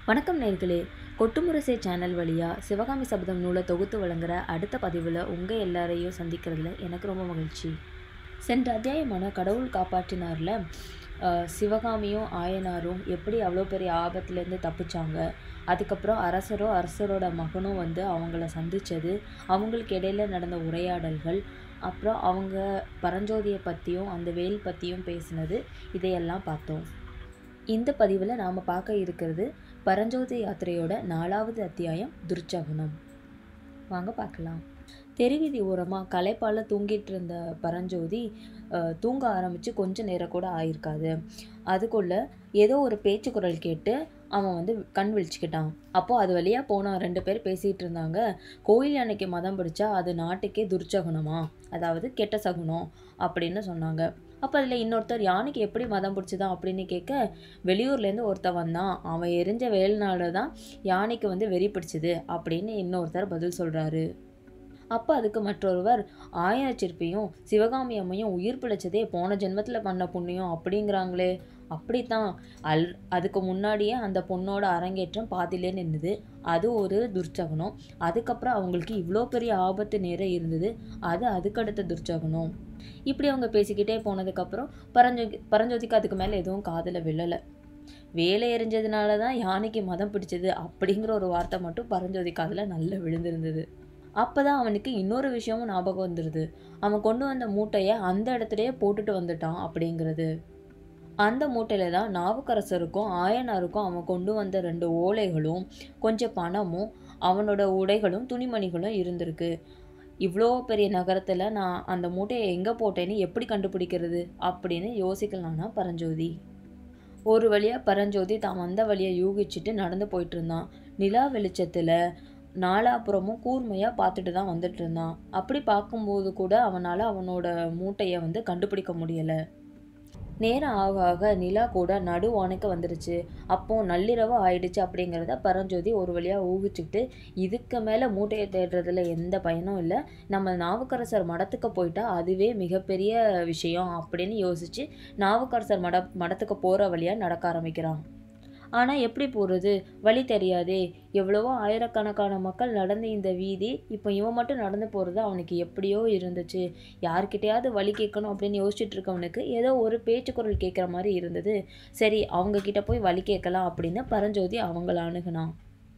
வணக்கம் நேர்களே. கொட்டு முரசே சேனல் வழியாக சிவகாமி சபதம் நூலை தொகுத்து வழங்குகிற அடுத்த பதிவில் உங்கள் எல்லாரையும் சந்திக்கிறதுல எனக்கு ரொம்ப மகிழ்ச்சி. சென்ற அத்தியாயமான கடவுள் காப்பாற்றினார்ல சிவகாமியும் ஆயனாரும் எப்படி அவ்வளோ பெரிய ஆபத்துலேருந்து தப்பிச்சாங்க, அதுக்கப்புறம் அரசரோட மகனும் வந்து அவங்கள சந்தித்தது, அவங்களுக்கு இடையில நடந்த உரையாடல்கள், அப்புறம் அவங்க பரஞ்சோதியை பற்றியும் அந்த வேல் பற்றியும் பேசினது, இதையெல்லாம் பார்த்தோம். இந்த பதிவில் நாம் பார்க்க இருக்கிறது பரஞ்சோதி யாத்திரையோட 4வது அத்தியாயம் துர்ச்சகுனம். வாங்க பார்க்கலாம். தெருவீதி ஓரமாக களைப்பால் தூங்கிட்டு இருந்த பரஞ்சோதி தூங்க ஆரம்பித்து கொஞ்சம் நேரம் கூட ஆயிருக்காது. அதுக்குள்ளே ஏதோ ஒரு பேச்சு குரல் கேட்டு அவன் வந்து கண் விழிச்சுக்கிட்டான். அப்போது அது வழியாக போனான். 2 பேர் பேசிகிட்டு இருந்தாங்க. கோயில் யானைக்கு மதம் பிடிச்சா அது நாட்டுக்கே துர்ச்சகுனமா, அதாவது கெட்ட சகுனம் அப்படின்னு சொன்னாங்க. அப்போ அதில் இன்னொருத்தர் யானைக்கு எப்படி மதம் பிடிச்சதான் அப்படின்னு கேட்க, வெளியூர்லேருந்து ஒருத்தர் வந்தான், அவன் எரிஞ்ச வேல்னால தான் யானைக்கு வந்து வெறி பிடிச்சிது அப்படின்னு இன்னொருத்தர் பதில் சொல்கிறாரு. அப்போ அதுக்கு மற்றொருவர், ஆயனச்சிற்பியும் சிவகாமி அம்மையும் உயிர் பிழைச்சதே போன ஜென்மத்தில் பண்ண புண்ணியம் அப்படிங்கிறாங்களே. அப்படித்தான், அதுக்கு முன்னாடியே அந்த பொண்ணோட அரங்கேற்றம் பாதிலே நின்றுது, அது ஒரு துர்ச்சகுனம். அதுக்கப்புறம் அவங்களுக்கு இவ்வளோ பெரிய ஆபத்து நேரம் இருந்தது, அது அதுக்கடுத்த துர்ச்சகுனம். இப்படி அவங்க பேசிக்கிட்டே போனதுக்கப்புறம் பரஞ்சோதிக்கு அதுக்கு மேலே எதுவும் காதில் விழலை. வேலை எரிஞ்சதுனால தான் யானைக்கு மதம் பிடிச்சது அப்படிங்கிற ஒரு வார்த்தை மட்டும் பரஞ்சோதி காதில் நல்லா விழுந்திருந்தது. அப்போ தான் அவனுக்கு இன்னொரு விஷயமும் ஞாபகம் வந்துடுது. அவன் கொண்டு வந்த மூட்டையை அந்த இடத்துலையே போட்டுட்டு வந்துட்டான் அப்படிங்கிறது. அந்த மூட்டையில் தான் நாவுக்கரசருக்கும் ஆயனாருக்கும் அவன் கொண்டு வந்த 2 ஓலைகளும் கொஞ்சம் பணமும் அவனோட உடைகளும் துணிமணிகளும் இருந்திருக்கு. இவ்வளோ பெரிய நகரத்தில் நான் அந்த மூட்டையை எங்கே போட்டேன்னு எப்படி கண்டுபிடிக்கிறது அப்படின்னு யோசிக்கலான்னா பரஞ்சோதி. ஒரு வழியாக பரஞ்சோதி தான் வந்த வழியை யூகிச்சுட்டு நடந்து போயிட்டு இருந்தான். நிலா வெளிச்சத்தில் நாலாப்புறமும் கூர்மையாக பார்த்துட்டு தான் வந்துட்டு இருந்தான். அப்படி பார்க்கும்போது கூட அவனால் அவனோட மூட்டையை வந்து கண்டுபிடிக்க முடியலை. நேரம் ஆக ஆக நிலா கூட நடுவானுக்கு வந்துடுச்சு. அப்போது நள்ளிரவு ஆயிடுச்சு அப்படிங்கிறத பரஞ்சோதி ஒரு வழியாக ஊகிச்சுக்கிட்டு, இதுக்கு மேலே மூட்டையை தேடுறதுல எந்த பயனும் இல்லை, நம்ம நாவுக்கரசர் மடத்துக்கு போயிட்டா அதுவே மிகப்பெரிய விஷயம் அப்படின்னு யோசித்து நாவுக்கரசர் மடத்துக்கு போகிற வழியாக நடக்க ஆரம்பிக்கிறான். ஆனால் எப்படி போகிறது, வழி தெரியாதே. எவ்வளவோ ஆயிரக்கணக்கான மக்கள் நடந்த இந்த வீதி, இப்போ இவன் மட்டும் நடந்து போகிறது அவனுக்கு எப்படியோ இருந்துச்சு. யார்கிட்டையாவது வழி கேட்கணும் அப்படின்னு யோசிச்சுட்டு இருக்கவனுக்கு ஏதோ ஒரு பேச்சு குரல் கேட்குற மாதிரி இருந்தது. சரி, அவங்கக்கிட்ட போய் வழி கேட்கலாம் அப்படின்னு பரஞ்சோதி அவங்கள அணுகுனான்.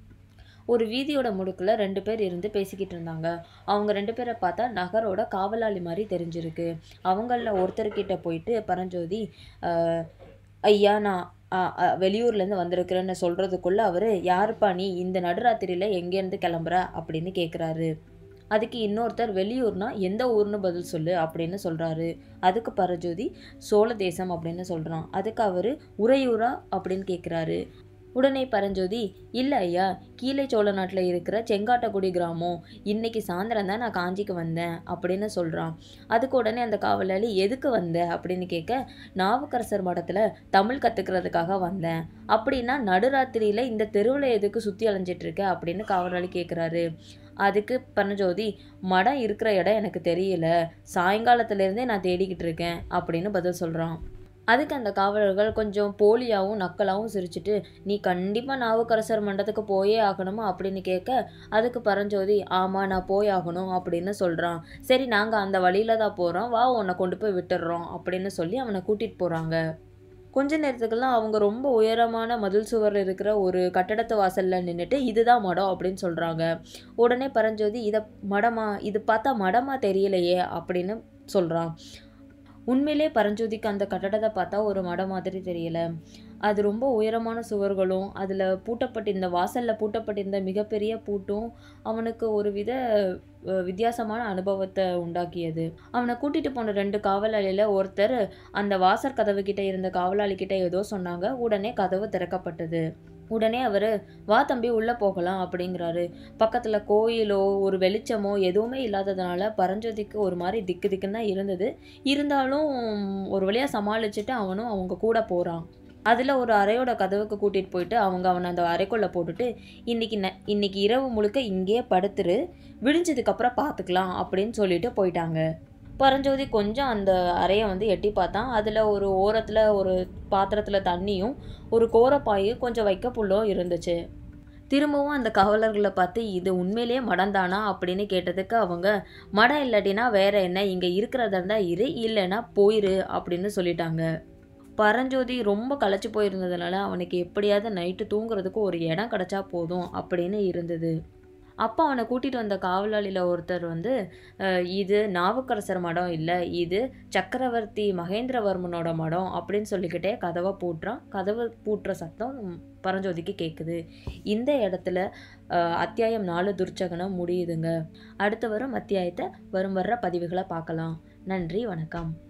ஒரு வீதியோட முடுக்கில் 2 பேர் இருந்து பேசிக்கிட்டு இருந்தாங்க. அவங்க 2 பேரை பார்த்தா நகரோட காவலாளி மாதிரி தெரிஞ்சிருக்கு. அவங்களில் ஒருத்தர்கிட்ட போயிட்டு பரஞ்சோதி, ஐயா நான் வெளியூர்லேருந்து வந்திருக்கிறேன்னு சொல்கிறதுக்குள்ளே அவர், யாருப்பா நீ, இந்த நடுராத்திரியில் எங்கேருந்து கிளம்புற அப்படின்னு கேட்குறாரு. அதுக்கு இன்னொருத்தர், வெளியூர்னா எந்த ஊர்னு பதில் சொல்லு அப்படின்னு சொல்கிறாரு. அதுக்கு பரஞ்சோதி, சோழ தேசம் அப்படின்னு சொல்கிறான். அதுக்கு அவர், உறையூரா அப்படின்னு கேட்குறாரு. உடனே பரஞ்சோதி, இல்லை ஐயா, கீழே சோழ நாட்டில் இருக்கிற செங்காட்டக்குடி கிராமம், இன்னைக்கு சாயந்தரம் தான் நான் காஞ்சிக்கு வந்தேன் அப்படின்னு சொல்கிறான். அதுக்கு உடனே அந்த காவலாளி, எதுக்கு வந்த அப்படின்னு கேட்க, நாவுக்கரசர் மடத்தில் தமிழ் கற்றுக்கிறதுக்காக வந்தேன். அப்படின்னா நடுராத்திரியில் இந்த தெருவில் எதுக்கு சுற்றி அலைஞ்சிட்ருக்க அப்படின்னு காவலாளி கேட்குறாரு. அதுக்கு பரஞ்சோதி, மடம் இருக்கிற இடம் எனக்கு தெரியல, சாயங்காலத்துலேருந்தே நான் தேடிக்கிட்டு இருக்கேன் அப்படின்னு பதில் சொல்கிறான். அதுக்கு அந்த காவலர்கள் கொஞ்சம் போலியாகவும் நக்கலாகவும் சிரிச்சுட்டு, நீ கண்டிப்பாக நாவுக்கரசர் மண்டத்துக்கு போயே ஆகணுமா அப்படின்னு கேட்க, அதுக்கு பரஞ்சோதி, ஆமாம் நான் போய் ஆகணும் அப்படின்னு சொல்கிறான். சரி, நாங்கள் அந்த வழியில் தான் போகிறோம், வா உன்னை கொண்டு போய் விட்டுடுறோம் அப்படின்னு சொல்லி அவனை கூட்டிகிட்டு போகிறாங்க. கொஞ்ச நேரத்துக்கெல்லாம் அவங்க ரொம்ப உயரமான மதில் சுவர் இருக்கிற ஒரு கட்டடத்து வாசலில் நின்றுட்டு, இதுதான் மடம் அப்படின்னு சொல்கிறாங்க. உடனே பரஞ்சோதி, இதை மடமா, இது பார்த்தா மடமா தெரியலையே அப்படின்னு சொல்கிறான். உண்மையிலே பரஞ்சோதிக்கு அந்த கட்டடத்தை பார்த்தா ஒரு மடம் மாதிரி தெரியல. அது ரொம்ப உயரமான சுவர்களும் அதில் பூட்டப்பட்டிருந்த வாசலில் பூட்டப்பட்டிருந்த மிகப்பெரிய பூட்டும் அவனுக்கு ஒரு வித்தியாசமான அனுபவத்தை உண்டாக்கியது. அவனை கூட்டிகிட்டு போன 2 காவலாளியில் ஒருத்தர் அந்த வாசல் கதவு கிட்டே இருந்த காவலாளிக்கிட்ட ஏதோ சொன்னாங்க. உடனே கதவு திறக்கப்பட்டது. உடனே அவர், வா தம்பி உள்ளே போகலாம் அப்படிங்கிறாரு. பக்கத்தில் கோயிலோ ஒரு வெளிச்சமோ எதுவுமே இல்லாததுனால பரஞ்சோதிக்கு ஒரு மாதிரி திக்கு திக்குன்னு தான் இருந்தது. இருந்தாலும் ஒரு வழியாக சமாளிச்சுட்டு அவனும் அவங்க கூட போகிறான். அதில் ஒரு அறையோட கதவுக்கு கூட்டிகிட்டு போயிட்டு அவனை அந்த அறைக்குள்ளே போட்டுட்டு, இன்னைக்கு இரவு முழுக்க இங்கேயே படுத்துரு, விடிஞ்சதுக்கப்புறம் பார்த்துக்கலாம் அப்படின்னு சொல்லிட்டு போயிட்டாங்க. பரஞ்சோதி கொஞ்சம் அந்த அறையை வந்து எட்டி பார்த்தான். அதில் ஒரு ஓரத்தில் ஒரு பாத்திரத்தில் தண்ணியும் ஒரு கோரப்பாயும் கொஞ்சம் வைக்க புல்லும் இருந்துச்சு. திரும்பவும் அந்த காவலர்களை பார்த்து இது உண்மையிலேயே மடம்தானா அப்படின்னு கேட்டதுக்கு அவங்க மடம் இல்லாட்டினா வேற என்ன, இங்கே இருக்கிறதா இருந்தால் இரு, இல்லைன்னா போயிரு அப்படின்னு சொல்லிட்டாங்க. பரஞ்சோதி ரொம்ப களைச்சி போயிருந்ததுனால அவனுக்கு எப்படியாவது நைட்டு தூங்குறதுக்கு ஒரு இடம் கிடச்சா போதும் அப்படின்னு இருந்தது. அப்போ அவனை கூட்டிகிட்டு வந்த காவலாளியில் ஒருத்தர் வந்து இது நாவுக்கரசர் மடம் இல்லை, இது சக்கரவர்த்தி மகேந்திரவர்மனோட மடம் அப்படின்னு சொல்லிக்கிட்டே கதவை பூட்டுறான். கதவை பூட்டுற சத்தம் பரஞ்சோதிக்கு கேட்குது. இந்த இடத்துல அத்தியாயம் 4 துர்ச்சகனம் முடியுதுங்க. அடுத்து வரும் அத்தியாயத்தை வர்ற பதிவுகளை பார்க்கலாம். நன்றி, வணக்கம்.